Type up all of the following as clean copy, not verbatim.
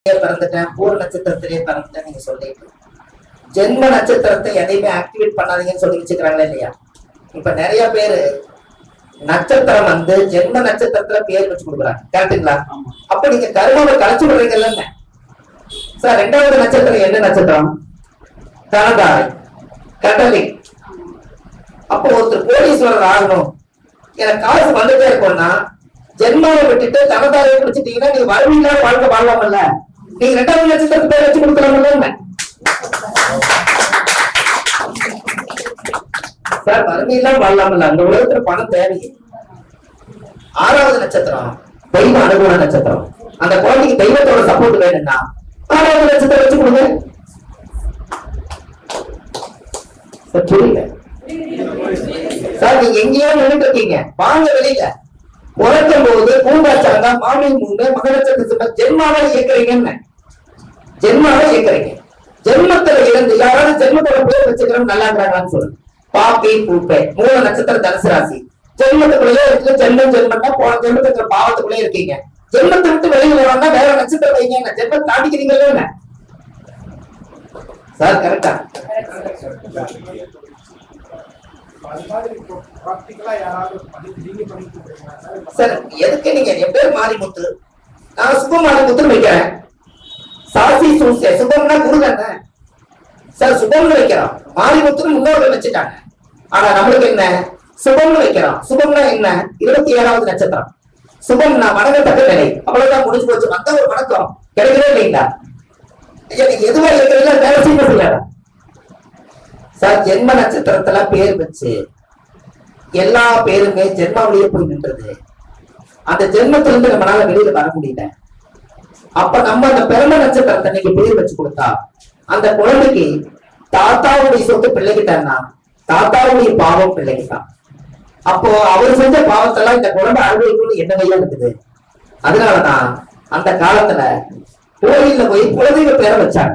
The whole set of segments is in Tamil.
பிறந்துட்டேன், பூர நட்சத்திரத்திலேயே பிறந்துட்டேன் நீங்க சொல்லிட்டு ஜென்ம நட்சத்திரத்தை எதையுமே ஆக்டிவேட் பண்ணாதீங்கன்னு சொல்லி வச்சுக்கிறாங்களே இல்லையா? இப்ப நிறைய பேரு நட்சத்திரம் வந்து ஜென்ம நட்சத்திரத்துல பேர் வச்சு கொடுக்குறாங்க, கரெக்டுங்களா? அப்ப நீங்க கர்மாவை கலைச்சு விடுறீங்கல்ல சார். ரெண்டாவது நட்சத்திரம் என்ன நட்சத்திரம்? தனதாரை, கடலி. அப்போ ஒருத்தர் கோடீஸ்வரர் ஆகணும், எனக்கு காசு வந்துட்டே இருக்கும்னா ஜென்மாவை விட்டுட்டு தனதாரையை பிடிச்சிட்டீங்கன்னா நீங்க வறுமையில வாழ்க்கை வாழலாமல்ல? நீங்க ரெண்டாவது நட்சத்திரத்துக்கு பேர் வச்சு கொடுக்கலாமல்ல சார்? வறுமையெல்லாம் வாழலாமல்ல? அந்த உலகத்துல பணம் தேவை. ஆறாவது நட்சத்திரம் தெய்வ அனுகூல நட்சத்திரம். அந்த குழந்தைக்கு தெய்வத்தோட சப்போர்ட் வேணும்னா ஆறாவது நட்சத்திரம் வச்சு கொடுங்க. புரியல சார்? நீங்க எங்கேயோ நின்றுட்டு இருக்கீங்க, வாங்க வெளியில. உறக்கும் போது பூங்காச்சாரா மாமி மூணு மக நட்சத்திரம் ஜென்மாவை இயக்குறீங்கன்னு, ஜென்மாவை இயக்குறீங்க. ஜென்மத்துல இருந்து யாராவது ஜென்மத்தோட பேர் வச்சுக்கிறோம் நல்லா இருக்கிறாங்கன்னு சொல்லுங்க. பாப்பி பூப்பை மூல நட்சத்திரம் தனுசு ராசி. ஜென்மத்துக்குள்ளேயே இருக்கு, ஜென்மம் ஜென்மம்னா போன ஜென்மத்துக்கு பாவத்துக்குள்ளே இருக்கீங்க. ஜென்மத்தை விட்டு வெளியில வரணும்னா வேற நட்சத்திரம் வைங்க, ஜென்மம் தாண்டிக்கிறீங்களே சார். கரெக்டா சார்? எதுக்கு நீங்க என் பேர் மாரிமுத்து, நான் சுபம் மாரிமுத்துன்னு வைக்கிறேன். சாசி சூசே சுபம்னா குரு தானே சார், சுபம்னு வைக்கிறோம். மாரிமுத்துன்னு முன்னோர்கள் வச்சுட்டாங்க. ஆனா நம்மளுக்கு என்ன சுபம்னு வைக்கிறோம். சுபம்னா என்ன? 27வது நட்சத்திரம். சுபம்னா வணங்கத்தக்க நிலை, அவ்வளவுதான், முடிஞ்சு போச்சு. வந்த ஒரு வணக்கம் கிடைக்கவே இல்லைங்களா? நீங்க எதுவா இருக்கிறீங்களா வேலை செய்ய செய்யாத சார். ஜென்ம நட்சத்திரத்துல பேர் வச்சு எல்லா பேருமே ஜென்மாவிலேயே போய் நின்றது. அந்த ஜென்மத்திலிருந்து நம்மளால வெளியில வர முடியல. அப்ப நம்ம அந்த பிறந்த நட்சத்திரத்தை நீங்க பேர் வச்சு கொடுத்தா அந்த குழந்தைக்கு தாத்தாவுடைய சொத்து பிள்ளைகிட்டான்னா தாத்தாவுடைய பாவம் பிள்ளைகிட்டான். அப்போ அவர் செஞ்ச பாவத்தெல்லாம் இந்த குழந்தை அனுபவிக்கணும்னு என்னவையா இருக்குது. அதனாலதான் அந்த காலத்துல கோயில்ல போய் குலதெய்வ பேரை வச்சாங்க.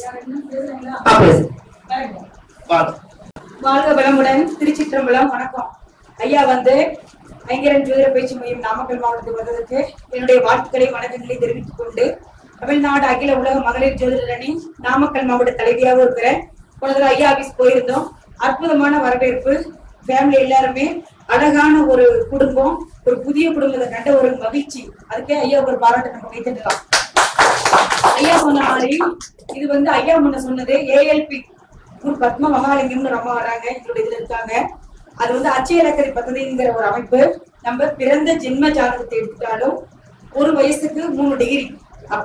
வாழ்க வளமுடன். திருச்சிற்றம்பலம். வணக்கம் ஐயா. ஐங்கரன் ஜோதிட பயிற்சி மையம் நாமக்கல் மாவட்டத்துக்கு வந்ததற்கு என்னுடைய வாழ்த்துக்களை வணக்கங்களை தெரிவித்துக் கொண்டு தமிழ்நாடு அகில உலக மகளிர் ஜோதிடர் அணி நாமக்கல் மாவட்ட தலைவியாக இருக்கிறேன். போனதுல ஐயா ஆபீஸ் போயிருந்தோம். அற்புதமான வரவேற்பு. ஃபேமிலி எல்லாருமே அழகான ஒரு குடும்பம், ஒரு புதிய குடும்பத்தை கண்ட ஒரு மகிழ்ச்சி. அதுக்கே ஐயா ஒரு பாராட்டு நம்ம வைத்துக்கலாம். ஐயா சொன்ன மாதிரி இது ஐயா முன்ன சொன்னது ALP பத்ம மகாலிங்கம்னு ரொம்ப வராங்க, எங்களுடைய இதுல இருக்காங்க. அது அச்சய இலக்கரி பദ്ധதிங்கிற ஒரு அமைப்பு. நம்ம பிறந்த ஜென்ம ஜாதகத்தை எடுத்துட்டாலும் ஒரு வயசுக்கு 3 டிகிரி, அப்ப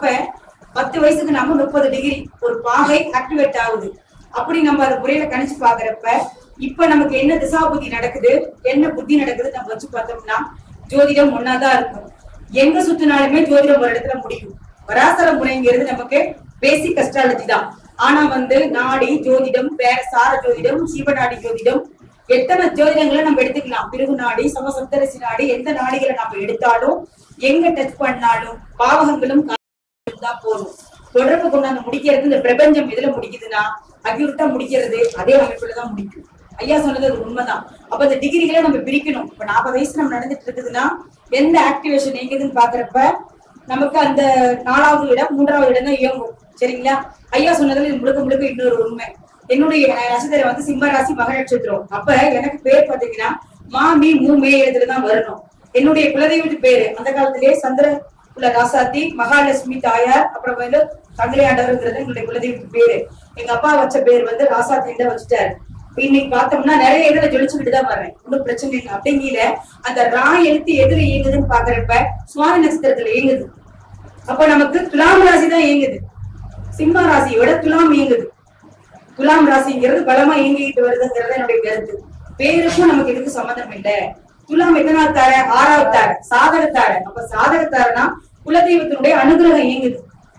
10 வயசுக்கு நம்ம 30 டிகிரி ஒரு பாகை ஆக்டிவேட் ஆகுது. அப்படி நம்ம அதை முறையில கணிச்சு பாக்குறப்ப இப்ப நமக்கு என்ன திசா புத்தி நடக்குது, என்ன புத்தி நடக்குது நம்ம வச்சு பார்த்தோம்னா ஜோதிடம் ஒன்னாதான் இருக்கும். எங்க சுத்தினாலுமே ஜோதிடம் ஒரு இடத்துல முடியும். பராசர முறைங்கிறது நமக்கு பேசிக் அஸ்ட்ராலஜி தான். ஆனா நாடி ஜோதிடம், வேற சார ஜோதிடம், சிவநாடி ஜோதிடம், எத்தனை ஜோதிடங்களை நம்ம எடுத்துக்கலாம். பிறகு நாடி, சமசப்தரிசி நாடி, எந்த நாடிகளை நம்ம எடுத்தாலும் எங்க டச் பண்ணாலும் பாவகங்களும் தான் போதும். தொடர்பு கொண்டாந்து முடிக்கிறது இந்த பிரபஞ்சம் எதுல முடிக்குதுன்னா அக்யூரட்டா முடிக்கிறது அதே அமைப்புலதான் முடிக்கும். ஐயா சொன்னது அது உண்மைதான். அப்ப இந்த டிகிரிகளை நம்ம பிரிக்கணும். இப்ப 40 வயசு நம்ம நடந்துட்டு இருக்குதுன்னா எந்த ஆக்டிவேஷன் எங்குதுன்னு பாக்குறப்ப நமக்கு அந்த 4வது இடம் 3வது இடம் தான் இயங்கும். சரிங்களா? ஐயா சொன்னதுல இது முழுக்க முழுக்க இன்னொரு உண்மை. என்னுடைய நட்சத்திரம் சிம்ம ராசி மக நட்சத்திரம். அப்ப எனக்கு பேர் பாத்தீங்கன்னா மாமி மூமே இடத்துலதான் வரணும். என்னுடைய குலதெய்வத்து பேரு அந்த காலத்திலேயே சந்திர குல ராசாத்தி மகாலட்சுமி தாயார், அப்புறம் தங்களையாண்டவர்ங்கிறது எங்களுடைய குலதெய்வத்து பேரு. எங்க அப்பா வச்ச பேர் ராசாத்தின்னு தான் வச்சுட்டாரு. இன்னைக்கு பார்த்தோம்னா நிறைய இதுல ஜொலிச்சுக்கிட்டு தான் வர்றேன், ஒன்னும் பிரச்சனை இல்லை. அப்படிங்கிற அந்த ரா எழுத்து எதுல இயங்குதுன்னு பாக்குறப்ப சுவாமி நட்சத்திரத்துல இயங்குது. அப்ப நமக்கு துலாம் ராசி தான் இயங்குது. சிம்ம ராசியோட துலாம் இயங்குது. துலாம் ராசிங்கிறது பலமா இயங்கிட்டு வருதுங்கிறது என்னுடைய கருத்து. பேருக்கும் நமக்கு இதுக்கு சம்மந்தம் இல்லை. துலாம் எத்தனாவது தார? 6வது தார, சாதகத்தார. அப்ப சாதகத்தாரனா குலதெய்வத்தினுடைய அனுகிரகம் இயங்குது.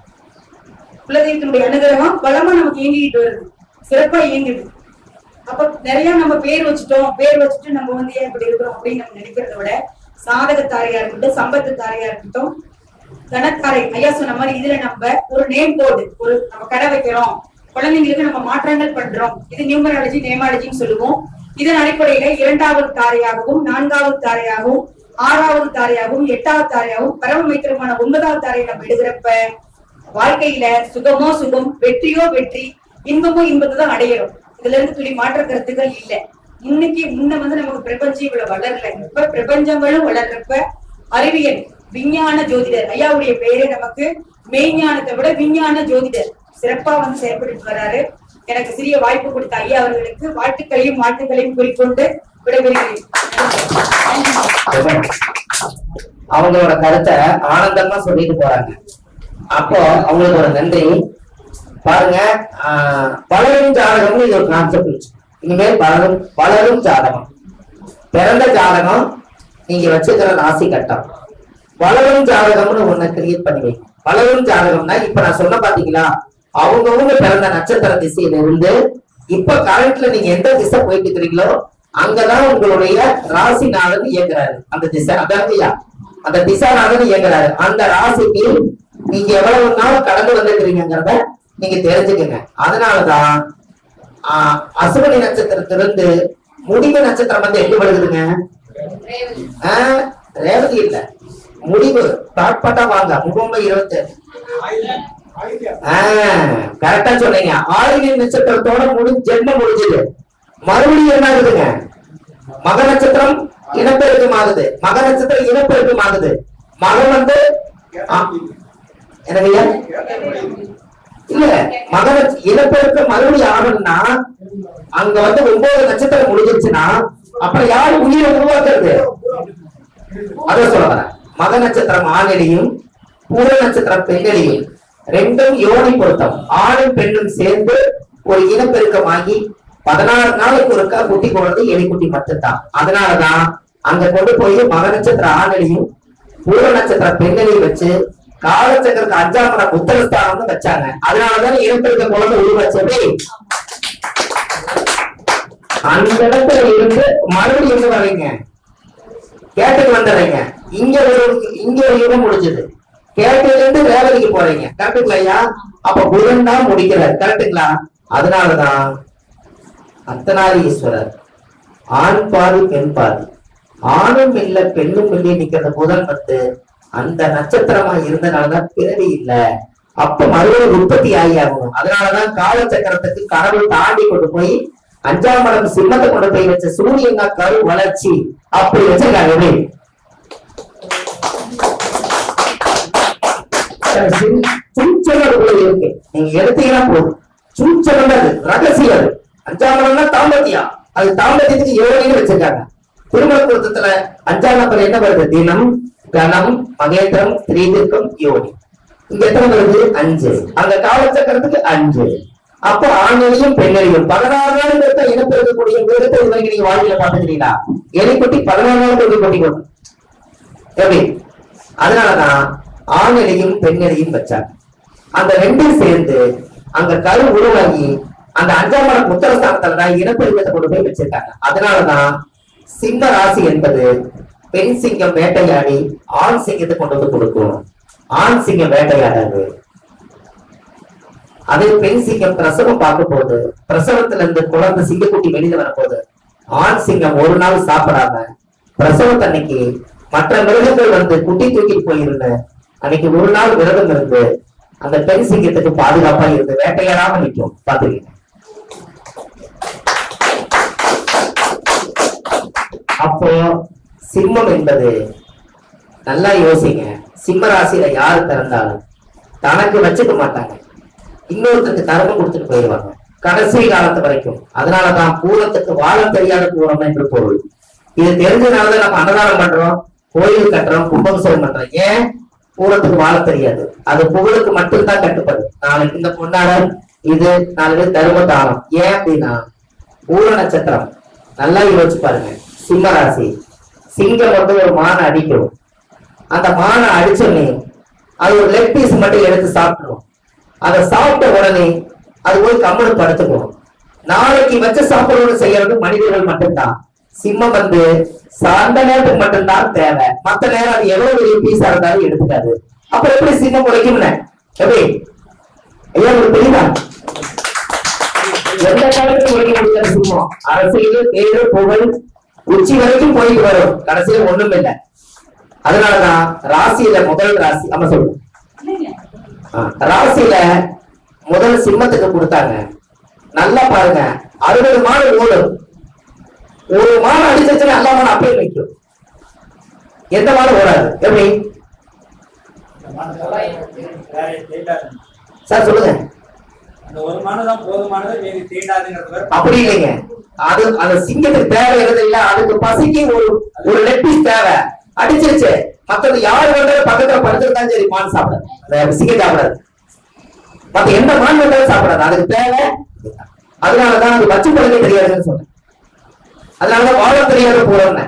குலதெய்வத்தினுடைய அனுகிரகம் பலமா நமக்கு இயங்கிட்டு வருது, சிறப்பா இயங்குது. அப்ப நிறைய நம்ம பேர் வச்சுட்டோம், பேர் வச்சுட்டு நம்ம ஏன் இப்படி இருக்கிறோம் அப்படின்னு நம்ம நினைக்கிறத விட சாதகத்தாரையா இருக்கட்டும், சம்பத்து தாரையா இருக்கட்டும், தனத்தாரை ஐயா சொன்ன மாதிரி இதுல நம்ம ஒரு நேம் போர்டு, ஒரு நம்ம கடை வைக்கிறோம், குழந்தைங்களுக்கு நம்ம மாற்றங்கள் பண்றோம். இது நியூமராலஜி நேமாலஜின்னு சொல்லுவோம். இதன் அடிப்படையில 2வது தாரையாகவும் 4வது தாரையாகவும் 6வது தாரையாகவும் 8வது தாரையாகவும் பரம மைத்திரமான 9வது தாரையை நம்ம எடுக்கிறப்ப வாழ்க்கையில சுகமோ சுகம், வெற்றியோ வெற்றி, இன்பமோ இன்பத்தை தான் அடையணும். இதுல இருந்து துளி மாற்ற கருத்துக்கள் இல்ல. இன்னைக்கு முன்ன நமக்கு பிரபஞ்சம் இவ்வளவு வளரல. இப்ப பிரபஞ்சங்களும் வளர்றப்ப அறிவியல் விஞ்ஞான ஜோதிடர் ஐயாவுடைய பெயரே நமக்கு மெய்ஞானத்தை விட விஞ்ஞான ஜோதிடர் சிறப்பா செயல்பட்டு வராரு. எனக்கு சிறிய வாய்ப்பு கொடுத்த ஐயா அவர்களுக்கு வாழ்த்துக்களையும் குறிக்கொண்டு விடைபெறுகிறேன். அவங்களோட கருத்தை ஆனந்தமா சொல்லிட்டு போறாங்க. அப்போ அவங்களுக்கு ஒரு நன்றி. பாருங்க, வளரும் ஜாதகம்னு இது ஒரு கான்செப்ட். இனிமேல் வளரும் ஜாதகம், பிறந்த ஜாதகம், நீங்க வச்சுக்கிற ராசி கட்டம், வளரும் ஜாதகம்னு ஒண்ணு கிரியேட் பண்ணி வைங்க. வளரும் ஜாதகம்னா இப்ப நான் சொன்ன பாத்தீங்களா, அவங்கவுங்க பிறந்த நட்சத்திர திசையில இருந்து இப்ப கரண்ட்ல நீங்க எந்த திசை போயிட்டு இருக்கிறீங்களோ அங்கதான் உங்களுடைய ராசிநாதன் இயங்குறாரு. அந்த திசை அதாங்கய்யா, அந்த திசாநாதன் இயங்குறாரு. அந்த ராசிக்கு நீங்க எவ்வளவு நாள் கடந்து வந்துருக்கிறீங்கிறத நீங்க தெரிஞ்சுக்கங்க. அதனாலதான் அசுவனி நட்சத்திரத்திலிருந்து முடிவு நட்சத்திரம் வந்து எங்க வருதுங்க? ரேவதி இல்ல, முடிவு பாட்பாட்டா வாங்க. முகம்பை 27 கரெக்டா சொன்னீங்க. ஆயுத நட்சத்திரத்தோட ஜென்மம் முடிஞ்சது. மறுபடியும் என்ன ஆகுதுங்க? மக நட்சத்திரம் இனப்பெருக்கம் ஆகுது. மக நட்சத்திரம் இனப்பெருக்கம் ஆகுது. மகம் வந்து எனக்கு இல்ல, மக இனப்பெருக்கம் மறுபடியும் ஆகணும்னா அங்க வந்து 9 நட்சத்திரம் முடிஞ்சிருச்சுன்னா அப்புறம் யாரு உயிரை உருவாக்குறது? அத சொல்ல வரேன். மக நட்சத்திரம் ஆணிலையும் பூர நட்சத்திரம் பெண்ணிலையும் ரெண்டும் யோனி பொருத்தம். ஆணும் பெண்ணும் சேர்ந்து ஒரு இனப்பெருக்கமாகி 16 நாளுக்கு ஒருக்கா குட்டி போடுறது எலிக்குட்டி மட்டும்தான். அதனாலதான் அங்க கொண்டு போய் மக நட்சத்திர ஆணிலையும் பூர நட்சத்திர பெண்ணிலையும் வச்சு காலச்சக்கரத்துக்கு 5ஆம் இடம் புத்தகஸ்தானம்னு வச்சாங்க. அதனாலதான் இனப்பெருக்க குழந்தை உருவாச்சது. அந்த இடத்துல இருந்து மறுபடியும் எங்க வரீங்க? கேட்டுக்கு வந்துடுறீங்க. இங்க ஒரு யுகம் முடிஞ்சது. கேட்டுல இருந்து ரேவதிக்கு போறீங்க. கரெக்டுங்களா ஐயா? அப்ப புதன் தான் முடிக்கிறார். கரெக்டுங்களா? அதனாலதான் அர்த்தநாரீஸ்வரர் ஆண் பாதி பெண் பாதி, ஆணும் இல்ல பெண்ணும் இல்ல நிக்கிற புதன் வந்து அந்த நட்சத்திரமா இருந்தனாலதான் பிறவி இல்ல. அப்ப மறுபடியும் உற்பத்தி ஆகி ஆகணும். அதனாலதான் காலச்சக்கரத்துக்கு கடவுள் தாண்டி கொண்டு போய் 5ஆம் இடம் சிம்மத்தை கொண்டு போய் வச்ச சூரியன் கரு வளர்ச்சி அப்படி வச்சிருக்காங்க. சூச்சலுக்குள்ள இருக்கு. நீங்க எடுத்தீங்கன்னா போதும். சூச்சல் அது ரகசியம். அது 5ஆம் இடம்னா தாம்பத்தியம். அது தாம்பத்தியத்துக்கு யோனின்னு வச்சிருக்காங்க. திருமண பொருத்தத்துல 5ஆம் நம்பர் என்ன வருது? தினம், கணம், மகேந்திரம், திரீதிர்க்கம், யோனி. இங்க எத்தனை வருது? 5. அந்த காலச்சக்கரத்துக்கு 5. அப்போ ஆண்களையும் பெண்களையும் 16 நாள் பேர்த்த இனப்பெருக்கக்கூடிய விதத்தை இதுவரைக்கும் நீங்க வாழ்க்கையில பாத்துக்கிறீங்களா? எலிக்குட்டி 14 நாள் கொட்டி கொண்டு எப்படி? அதனாலதான் ஆண்களையும் பெண்களையும் வச்சாங்க. அந்த ரெண்டும் சேர்ந்து அங்க கரு உருவாகி அந்த 5ஆம் இடம் புத்தகஸ்தானத்துலதான் இனப்பெருக்கத்தை கொண்டு போய் வச்சிருக்காங்க. அதனாலதான் சிம்ம ராசி என்பது பெண் சிங்கம் வேட்டையாடி ஆண் சிங்கத்தை கொண்டு வந்து கொடுக்கும். ஆண் சிங்கம் வேட்டையாடாது. அதே பெண் சிங்கம் பிரசவம் பார்க்க போது, பிரசவத்துல இருந்து குழந்தை சிங்கக்குட்டி வெளியில வரப்போது, ஆண் சிங்கம் ஒரு நாள் சாப்பிடாம பிரசவத்தன்னைக்கு மற்ற மிருகங்கள் வந்து குட்டி தூக்கிட்டு போயிருந்து அன்னைக்கு ஒரு நாள் விரதம் இருந்து அந்த பெண் சிங்கத்துக்கு பாதுகாப்பா இருந்து வேட்டையாடாம நிற்கும். பாத்துக்கீங்க. அப்போ சிம்மம் என்பது நல்லா யோசிங்க. சிம்ம ராசியில யாரு பிறந்தாலும் தனக்கு வச்சுக்க மாட்டாங்க, இன்னொருத்தருக்கு தர்மம் கொடுத்துட்டு போயிடுவாங்க கடைசி காலத்து வரைக்கும். அதனாலதான் பூரத்துக்கு வாழ தெரியாத பூரம் என்று பொருள். இது தெரிஞ்சதுனாலதான் நம்ம அன்னதானம் பண்றோம், கோயில் கட்டுறோம், கும்பாபிஷேகம் பண்றோம். ஏன்? பூரத்துக்கு வாழ தெரியாது. அது புகழுக்கு மட்டும்தான் கட்டுப்படு. நாளைக்கு இந்த பொன்னாடம் இது, நாளைக்கு தர்ம தானம். ஏன் அப்படின்னா பூர நட்சத்திரம் நல்லா யோசிச்சு பாருங்க. சிம்ம ராசி சிங்கம் வந்து ஒரு மானை அடிக்கும். அந்த மானை அடிச்சோடனே அது ஒரு லெக் பீஸ் மட்டும் எடுத்து சாப்பிடும். அதை சாப்பிட்ட உடனே அது போய் கம்மனு படுத்துக்கும். நாளைக்கு வச்ச சாப்பிடணும்னு செய்யறது மனிதர்கள் மட்டும்தான். சிம்மம் வந்து சார்ந்த நேரத்துக்கு மட்டும்தான் தேவை. மத்த நேரம் அது எவ்வளவு பெரிய பீஸா இருந்தாலும் எடுத்துக்காது. அப்புறம் எப்படி சிம்மம் உழைக்கும்ல? எப்படி ஐயா உங்களுக்கு தெரியுதா? எந்த காலத்துக்கு உழைக்க முடியாது சிம்மம். அரசியல், பேரு, புகழ் உச்சி வரைக்கும் போயிட்டு வரும், கடைசியில ஒண்ணும் இல்லை. அதனாலதான் ராசியில முதல் ராசி நம்ம சொல்லுவோம். ராசியில முதல் சிம்மத்துக்கு கொடுத்தாங்க. நல்லா பாருங்க, 60 மாடு ஓடும். ஒரு மாடு அடிச்சிருச்சுன்னா எல்லா மாடு அப்படியே நிற்கும். எந்த மாடு ஓடாது. எப்படி சார் சொல்லுங்க? அப்படி இல்லைங்க. அது அந்த சிங்கத்துக்கு தேவை இல்ல, அதுக்கு பசிக்கு ஒரு லெக் பீஸ் தேவை. அடிச்சிருச்சு, மத்தது யாரு வந்தாலும் பக்கத்துல படுத்துருந்தாலும் சரி மான் சாப்பிடாது, சிங்கம் சாப்பிடாது. மத்த எந்த மான் வந்தாலும் சாப்பிடாது, அதுக்கு தேவை. அதனாலதான் அது வச்சு பழக தெரியாதுன்னு சொன்னேன். அதனாலதான் வாழ தெரியாத போறேன்.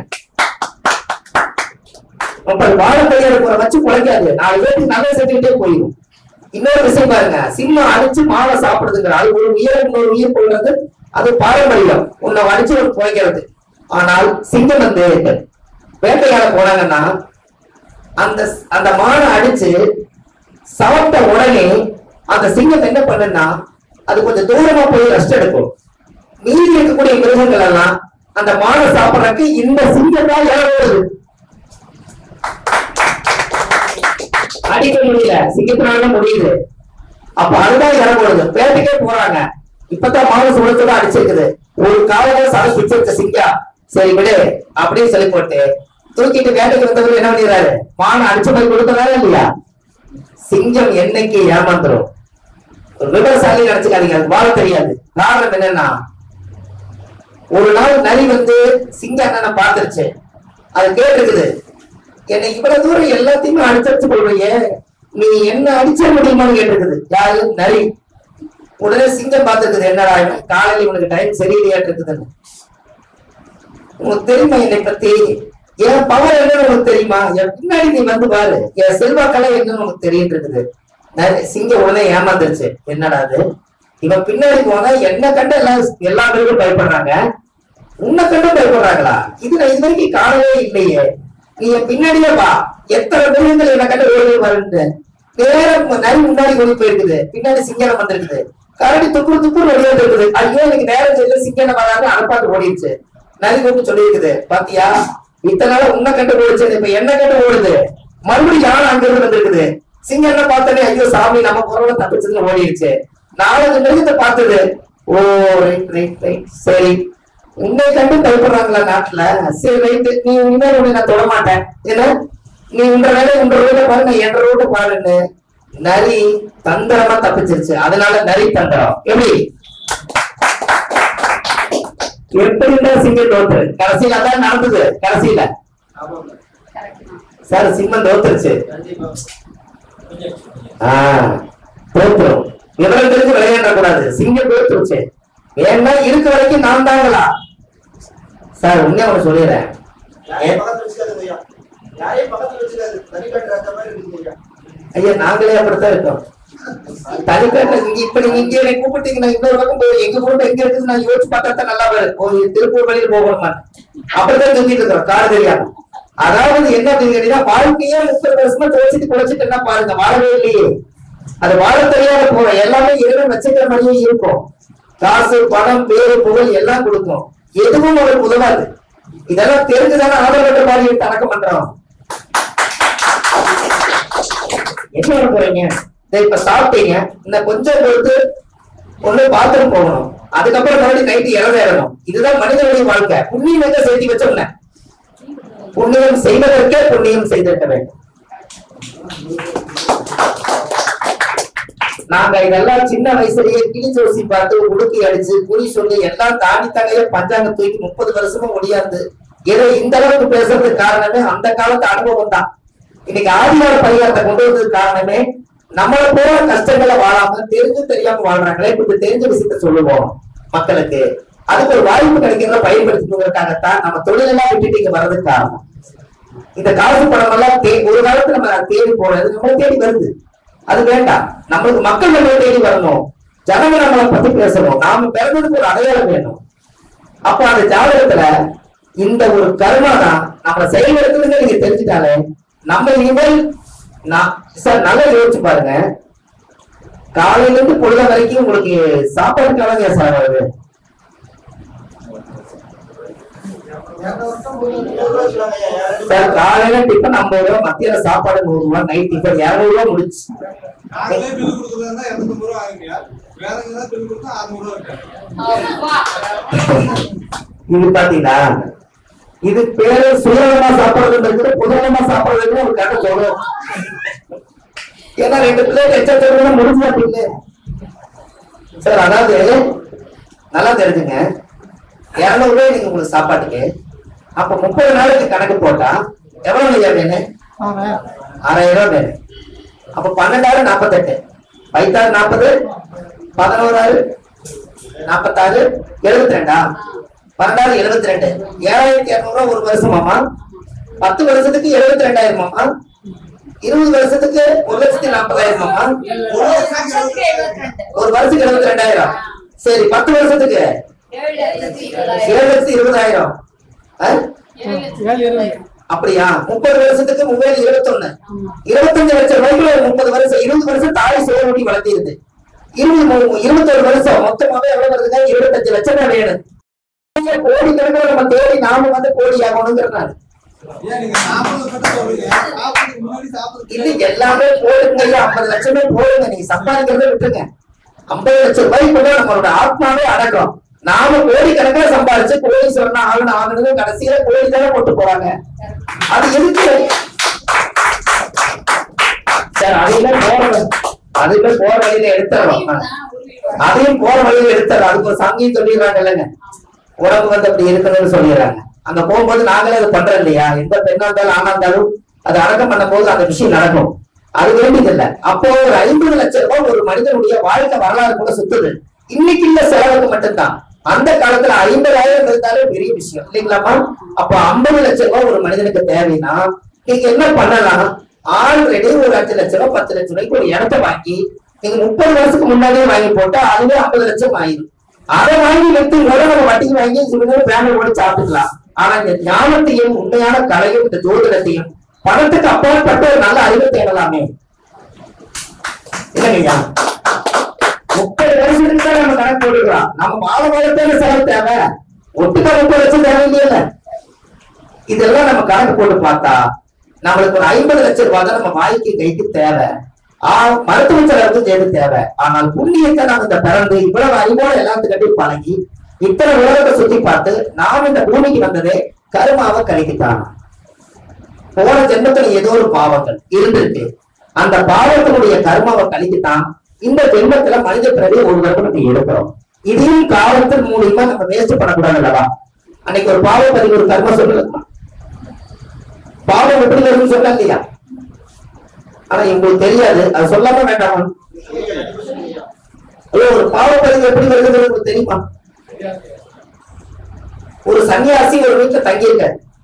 வாழ தெரியாத போற வச்சு குழைக்காது, 4 பேருக்கு நல்ல சேர்த்துக்கிட்டே போயிடும். இன்னொரு விஷயம் பாருங்க, சிம்மம் அடிச்சு மாலை சாப்பிடுதுங்கிற அது ஒரு உயிரை இன்னொரு உயிர் கொள்றது, அது பாரம்பரியம். உன்னை அடிச்சு ஒரு குறைக்கிறது. ஆனால் சிங்கம் வந்து வேட்டையாட போனாங்கன்னா அந்த அந்த மானை அடிச்சு சாப்பிட்ட உடனே அந்த சிங்கம் என்ன பண்ணுன்னா அது கொஞ்சம் தூரமா போய் ரெஸ்ட் எடுக்கும். மீறி இருக்கக்கூடிய மிருகங்கள் எல்லாம் அந்த மானை சாப்பிடறதுக்கு இந்த சிங்கம் தான் ஏறப்படுது. அடிக்க முடியல, சிங்கத்தினால முடியுது. அப்ப அதுதான் இறங்குறது. வேட்டைக்கே போறாங்க. இப்பதான் மாவு சுழத்தோட அடிச்சிருக்குது. ஒரு காலையில சடை பிடிச்சிருக்க சிங்கம், சரி விடு அப்படின்னு சொல்லி போட்டு தூக்கிட்டு வேட்டைக்கு வந்தவர் என்ன பண்ணிடுறாரு, மானை அடிச்ச மாதிரி கொடுத்ததால இல்லையா. சிங்கம் என்னைக்கு ஏமாந்துரும். ஒரு விவசாயி நினைச்சுக்காதீங்க, அது வாழ தெரியாது. காரணம் என்னன்னா, ஒரு நாள் நரி வந்து சிங்கம் என்னன்னு பாத்துருச்சு. அது கேட்டுருக்குது, என்னை இவ்வளவு தூரம் எல்லாத்தையுமே அடிச்சு கொள்வையே, நீ என்ன அடிச்ச முடியுமான்னு கேட்டிருக்குது. யாரு? நரி. உடனே சிங்கம் பார்த்துருக்குது, என்னடா காலையில உனக்கு டைம் சரியில்லையாட்டு இருக்குதுன்னு. உனக்கு தெரியுமா என்னை பத்தி, என் பவர் என்னன்னு உனக்கு தெரியுமா, என் பின்னாடி நீ வந்து பாரு, என் செல்வாக்கலை என்னன்னு உனக்கு தெரியும் இருக்குது. சிங்கம் உடனே ஏமாந்துருச்சு. என்னடா அது, இவன் பின்னாடி போனா என்ன கண்டு எல்லா பேரும் பயப்படுறாங்க, உன்னை கண்டு பயப்படுறாங்களா, இது நான் இது வரைக்கும் காணவே இல்லையே, நீ என் பின்னாடியே வா, எத்தனை மிருகங்கள் என்ன கண்டு ஓடி வருன்னு. நேரம் நரி முன்னாடி ஓடி போயிருக்குது, பின்னாடி சிங்கம் வந்திருக்குது. கரடி துப்புரு துப்புரு ஓடியாந்து இருக்குது. ஐயோ எனக்கு நேரம் தெரியல, சிங்கம் வராது, அனுப்பாட்டு ஓடிடுச்சு. நரி கூப்பிட்டு சொல்லியிருக்குது, பாத்தியா இத்தனை நாள் உன்னை கண்டு ஓடிச்சு, இப்ப என்ன கண்டு ஓடுது, மறுபடியும் யானை அங்கிருந்து வந்திருக்குது. சிங்கம் என்ன பார்த்தனே, ஐயோ சாமி நம்ம குரலை தப்பிச்சதுன்னு ஓடிடுச்சு. 4 மிருகத்தை பார்த்தது. ஓ ரைட் ரைட் ரைட், சரி உன்னை கண்டு பயப்படுறாங்களா நாட்டுல, சரி ரைட்டு, நீ இனிமேல் உன்னை நான் தொட மாட்டேன், ஏன்னா நீ உன்ற வேலை உன்ற ரோட பாரு, நான் என்ற ரோட்ட பாருன்னு நரி தந்திரமா தப்பிச்சிருச்சு. அதனால நரி தந்திரம். எப்படி எப்படின்னா சிங்கம் தோத்து, கடைசியில அதான் நடந்தது. கடைசியில சார் சிம்மம் தோத்துருச்சு. தோத்துரும், விவரம் தெரிஞ்சு விளையாட கூடாது. சிங்கம் தோத்துருச்சு. ஏன்னா இருக்க வரைக்கும் நான் தாங்களா சார், உண்மையா அவனை சொல்லிடுறேன். ஐயா நாங்களே அப்படித்தான் இருக்கோம். தனிப்பட்ட இப்ப நீங்க இங்க என்னை கூப்பிட்டீங்கன்னா இன்னொரு பக்கம் போய் எங்க கூட எங்க இருக்குது நான் யோசிச்சு பார்த்தா நல்லா ஒரு திருப்பூர் வழியில் போகணுமா, அப்படித்தான் சொல்லிட்டு இருக்கிறோம். காடு தெரியாம. அதாவது என்ன கேட்டீங்கன்னா, வாழ்க்கையே 30 வருஷமா தோச்சிட்டு குழைச்சிட்டு என்ன பாருங்க, வாழவே இல்லையே. அது வாழ தெரியாத போற எல்லாமே இறைவன் வச்சுக்கிற மாதிரியே இருக்கும். காசு பணம் பேரு புகழ் எல்லாம் கொடுக்கும், எதுவும் அவருக்கு உதவாது. இதெல்லாம் தெரிஞ்சுதானே ஆதரவற்ற மாதிரி அடக்கம் பண்றோம். என்ன பண்ண போறீங்க, இப்ப சாப்பிட்டீங்க, இந்த கொஞ்சம் பொறுத்து ஒண்ணு பாத்ரூம் போகணும், அதுக்கப்புறம் மறுபடியும் நைட்டு இறந்துடணும். இதுதான் மனிதனுடைய வாழ்க்கை. புண்ணியம் எங்க சேர்த்து வச்சோம்ல, புண்ணியம் செய்வதற்கே புண்ணியம் செய்திருக்க வேண்டும். நாங்க இதெல்லாம் சின்ன வயசுலயே கிளி ஜோசி பார்த்து உடுக்கி அடிச்சு குறி சொல்லி எல்லாம் தாண்டி தங்கைய பஞ்சாங்க தூக்கி 30 வருஷமா முடியாது. ஏதோ இந்த அளவுக்கு பேசுறதுக்கு காரணமே அந்த காலத்து அனுபவம் தான். இன்னைக்கு ஆதிவார பரிகாரத்தை கொண்டு வந்ததுக்கு காரணமே நம்மளை போல கஷ்டங்களை வாழாம தெரிஞ்சு தெரியாம வாழ்றாங்களே, இப்ப தெரிஞ்ச விஷயத்த சொல்லுவோம் மக்களுக்கு. அதுக்கு ஒரு வாய்ப்பு கிடைக்கிறத பயன்படுத்திக்கிறதுக்காகத்தான் நம்ம தொழிலெல்லாம் விட்டுட்டு இங்க வர்றதுக்கு காரணம். இந்த காசு பணம் எல்லாம் ஒரு காலத்துல நம்ம தேடி போனது நம்மளை தேடி வருது. அது வேண்டாம், நம்மளுக்கு மக்கள் நம்மளை தேடி வரணும், ஜனங்க நம்மளை பத்தி பேசணும், நாம பிறந்ததுக்கு ஒரு அடையாளம் வேணும். அப்ப அந்த ஜாதகத்துல இந்த ஒரு கர்மா தான் நம்மளை செயல்படுத்துறதுன்னு நீங்க தெரிஞ்சுட்டாலே நம்ம இனிமேல் சார் நல்லா யோசிச்சு பாருங்க. காலையில இருந்து பொழுத வரைக்கும் உங்களுக்கு சாப்பாடு கலங்க சார் வருது. சார் காலையில டிஃபன் 50 ரூபா, மத்தியான சாப்பாடு 100 ரூபா, நைட் டிஃபன் 200 ரூபா முடிச்சு. நாங்களே பில் கொடுக்குறதா 250 ரூபா ஆகுங்க. வேற ஏதாவது பில் கொடுத்தா 600 ரூபா இது பாத்தீங்களா, இது பேரு சுயநலமா சாப்பிடுறது புதனமா சாப்பிடுறதுன்னு ஒரு கதை சொல்லும். ஏன்னா 2 பிளேட் எச்சா முடிஞ்சு அப்படின்னு சார். அதாவது நல்லா தெரிஞ்சுங்க, 200 ரூபாய் நீங்க உங்களுக்கு சாப்பாட்டுக்கு, அப்ப 30 நாளைக்கு கணக்கு போட்டா எவ்வளவு ஐயா வேணும்? 6000 ரூபாய் வேணும். அப்ப 12,000 48, 5,000 40, 11,000 46, 72, 12,000 72, 7,200 ரூபாய் ஒரு வருஷமாமா. 10 வருஷத்துக்கு 72,000 மாமா. 20 வருஷத்துக்கு 1,40,000 மாமா. ஒரு வருஷத்துக்கு 72,000. சரி, 10 வருஷத்துக்கு 7,20,000. அப்படியா? 30 வருஷத்துக்கு 3,21, 25 லட்சம் ரூபாய்க்குள்ள 30 வருஷம், 20 வருஷம் தாய் சுயநோட்டி வளர்த்திருது. 21 வருஷம் மொத்தமாவே எவ்வளவு வருதுங்க? 25 லட்சம் தான் வேணும். கோடி கணக்கில் நம்ம தேடி நாம வந்து கோடி ஆகணுங்கிறனால இது எல்லாமே போடுங்க. 50 லட்சமே போடுங்க. நீங்க சம்பாதிக்கிறத விட்டுருங்க. 50 லட்சம் ரூபாய்க்குள்ள நம்மளோட ஆத்மாவே அடக்கம். நாம கோடி கணக்கில் சம்பாதிச்சு கோடீஸ்வரனா ஆகணும்னு கடைசியில கோடி தானே போட்டு போறாங்க. அது எதுக்கு சார்? அதுவே போற வழியில எடுத்துறோம். அதையும் போற வழியில எடுத்துறோம். அதுக்கு ஒரு சங்கியும் சொல்லிடுறாங்க இல்லைங்க, உடம்பு வந்து அப்படி இருக்கணும்னு சொல்லிடுறாங்க. அங்க போகும்போது நாங்களே அதை பண்றோம் இல்லையா? எந்த பெண்ணா இருந்தாலும் ஆனா இருந்தாலும் அது அடக்கம் பண்ணும் போது அந்த விஷயம் நடக்கும். அது வேண்டியது இல்லை. அப்போ ஒரு 50 லட்சம் ரூபாய் ஒரு மனிதனுடைய வாழ்க்கை வரலாறு கூட சுத்துது. இன்னைக்கு இல்ல செலவுக்கு மட்டும்தான். அந்த காலத்துல 50,000 இருந்தாலே பெரிய விஷயம் இல்லைங்களாமா? அப்போ 50 லட்சம் ரூபாய் ஒரு மனிதனுக்கு தேவைன்னா நீங்க என்ன பண்ணலாம்? ஆல்ரெடி ஒரு 5 லட்சம் ரூபாய் 10 லட்சம் ரூபாய்க்கு ஒரு இடத்த வாங்கி நீங்க 30 வருஷத்துக்கு முன்னாடியே வாங்கி போட்டா அதுவே 50 லட்சம் ஆயிரும். அதை வாங்கி வைத்து நம்ம வட்டிக்கு வாங்கி பேனர் போட்டு சாப்பிட்டுக்கலாம். ஆனா இந்த ஞானத்தையும் உண்மையான கலையும் இந்த ஜோதிடத்தையும் பணத்துக்கு அப்பாற்பட்ட ஒரு நல்ல அறிவை தேடலாமே இல்லைங்கய்யா? 30 வருஷத்துக்கு தான் நம்ம கணக்கு போட்டுக்கலாம். நம்ம வாழ்க்கையில செலவு தேவை, ஒட்டுக்கா 30 லட்சம் தேவை இல்லையா? இதெல்லாம் நம்ம கணக்கு போட்டு பார்த்தா நம்மளுக்கு ஒரு 50 லட்சம் ரூபாய் தான் நம்ம வாய்க்கு கைக்கு தேவை. மருத்துவ செலவுக்கு தேவை தேவை. ஆனால் புண்ணியத்தை நாம் இந்த பிறந்து இவ்வளவு அறிவோட எல்லாத்துக்கிட்டையும் பழகி இத்தனை உலகத்தை சுத்தி பார்த்து நாம் இந்த பூமிக்கு வந்ததே கருமாவை கழிக்கத்தான். போன ஜென்மத்துல ஏதோ ஒரு பாவங்கள் இருந்திருக்கு. அந்த பாவத்தினுடைய கர்மாவை கழிக்கத்தான் இந்த ஜென்மத்துல மனித பிறவி ஒரு தடவை நம்ம எடுக்கிறோம். இதையும் காலத்தின் மூலியமா நம்ம வேஸ்ட் பண்ணக்கூடாது அல்லவா? அன்னைக்கு ஒரு பாவ பதிவு ஒரு கர்ம சொல்லுங்க, பாவம் எப்படி வரும்னு சொன்னா இல்லையா? ஆனா உங்களுக்கு தெரியாது, அது சொல்லாம வேண்டாமா? ஒரு பாவ பதிவு எப்படி வருகிறது உங்களுக்கு தெரியுமா? ஒரு சன்னியாசி ஒரு வீட்டுல தங்கியிருக்க,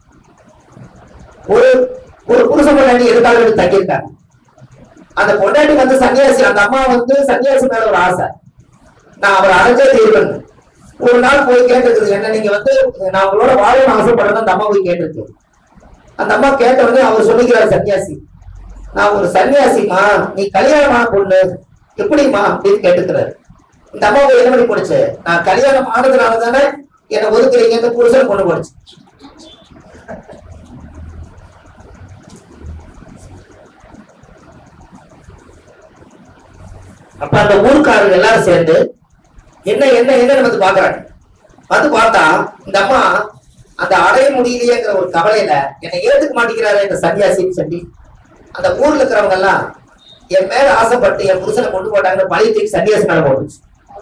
ஒரு புருஷ பொண்டாட்டி எதுக்காக வீட்டு தங்கியிருக்காங்க. அந்த பொண்டாட்டி வந்து சன்னியாசி, அந்த அம்மா வந்து சன்னியாசி மேல ஒரு ஆசை, நான் அவரை அடைஞ்சே தீர்வேன். ஒரு நாள் போய் கேட்டுருக்குது, என்ன நீங்க வந்து நான் உங்களோட வாழணும்னு ஆசைப்படுறேன். அந்த அம்மா போய் கேட்டிருக்கு. அந்த அம்மா கேட்ட உடனே அவர் சொல்லிக்கிறார் சன்னியாசி, நான் ஒரு சன்னியாசிமா, நீ கல்யாணமான பொண்ணு எப்படிமா அப்படின்னு கேட்டுக்கிறாரு. இந்த அம்மாவுக்கு என்ன பண்ணி போடுச்சு, நான் கல்யாணம் ஆனதுனால தானே என்னை ஒதுக்குறீங்க, புருஷன் பொண்ணு போடுச்சு. அப்ப அந்த ஊருக்காரங்க எல்லாரும் சேர்ந்து என்ன என்ன என்னன்னு வந்து பாக்குறாங்க. வந்து பார்த்தா இந்த அம்மா அந்த அடைய முடியலையேங்கிற ஒரு கவலையில என்னை ஏத்துக்க மாட்டேங்கிறாரு இந்த சன்னியாசின்னு சொல்லி அந்த ஊர்ல இருக்கிறவங்க எல்லாம் என் மேல ஆசைப்பட்டு என் புருஷனை கொண்டு போட்டாங்கன்னு பழையத்துக்கு சன்னியாசி மேல போட்டுச்சு.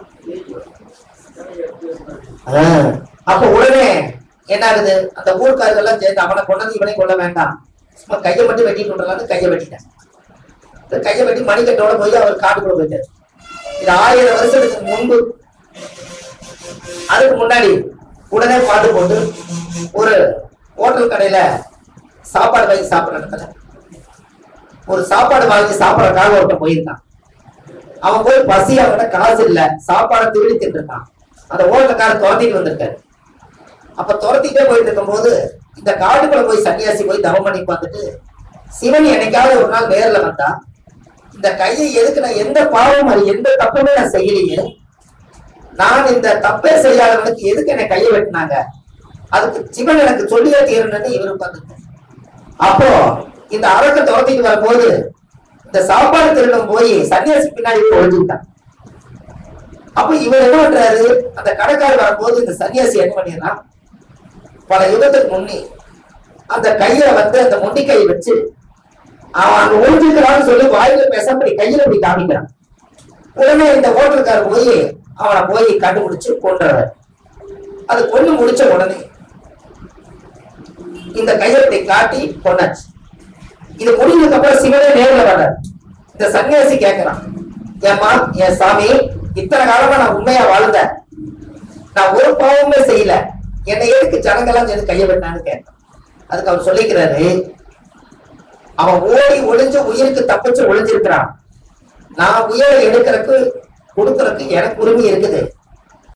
அப்ப உடனே என்ன ஆகுது, அந்த ஊருக்காரர்கள் எல்லாம் சேர்ந்து அவனை கொண்டது இவனை கொள்ள வேண்டாம், சும்மா கையை மட்டும் வெட்டிட்டு விட்டுறலான்னு கையை வெட்டிட்டேன். கையை வெட்டி மணிக்கட்டோட போய் அவர் காட்டுக்குள்ள போயிட்டாரு. இது 1000 வருஷத்துக்கு முன்பு. அதுக்கு முன்னாடி உடனே பாட்டு போட்டு ஒரு ஹோட்டல் கடையில சாப்பாடு வாங்கி சாப்பிட்ற இடத்துல ஒரு சாப்பாடு வாங்கி சாப்பிட்றதுக்காக ஒருத்தன் போயிருக்கான். அவன் போய் பசி, அவன்கிட்ட காசு இல்ல, சாப்பாடை திருடி தின்றுருக்கான். அந்த ஹோட்டல்காரர் துரத்திட்டு வந்திருக்காரு. அப்ப துரத்திட்டே போயிட்டு இருக்கும் போது இந்த காட்டுக்குள்ள போய் சன்னியாசி போய் தவம் பண்ணி பார்த்துட்டு, சிவன் என்னைக்காவது ஒரு நாள் நேர்ல வந்தா இந்த கையை எதுக்கு, நான் எந்த பாவம் அது எந்த தப்புமே நான் செய்யலையே, நான் இந்த தப்பே செய்யாதவனுக்கு எதுக்கு என்னை கையை வெட்டினாங்க, அதுக்கு சிவன் எனக்கு சொல்லியே தீரணும்னு இவரு உட்கார்ந்து. அப்போ இந்த அரக்க துரத்திட்டு வரும்போது இந்த சாப்பாடு திருடம் போய் சன்னியாசி பின்னாடி போய் ஒழிஞ்சுக்கிட்டான். அப்ப இவர் என்ன பண்றாரு, அந்த கடைக்காரர் வரும்போது இந்த சன்னியாசி என்ன பண்ணிடுறான், பல யுகத்துக்கு முன்னே அந்த கையில வந்து அந்த முண்டி கையை வச்சு அவன் அங்க ஒழிஞ்சுக்கிறான்னு சொல்லி வாயில பேசாம கையில இப்படி காமிக்கிறான். உடனே இந்த ஹோட்டலுக்காரர் போய் அவனை போய் கண்டுபிடிச்சு கொண்டுறாரு. அது கொண்டு முடிச்ச உடனே இந்த கையத்தை காட்டி கொண்டாச்சு. இது முடிஞ்சதுக்கு அப்புறம் சிவனே நேரில் வர்றாரு. இந்த சன்னியாசி கேட்கிறான், ஏமா என் சாமி, இத்தனை காலமா நான் உண்மையா வாழ்ந்தேன், நான் ஒரு பாவமே செய்யல, என்னை எதுக்கு ஜனங்கெல்லாம் சேர்ந்து கைய வெட்டான்னு கேட்டான். அதுக்கு அவர் சொல்லிக்கிறாரு, அவன் ஓடி ஒளிஞ்சு உயிருக்கு தப்பிச்சு ஒளிஞ்சிருக்கிறான். நான் உயிரை எடுக்கிறதுக்கு கொடுக்கறதுக்கு எனக்கு உரிமை இருக்குது.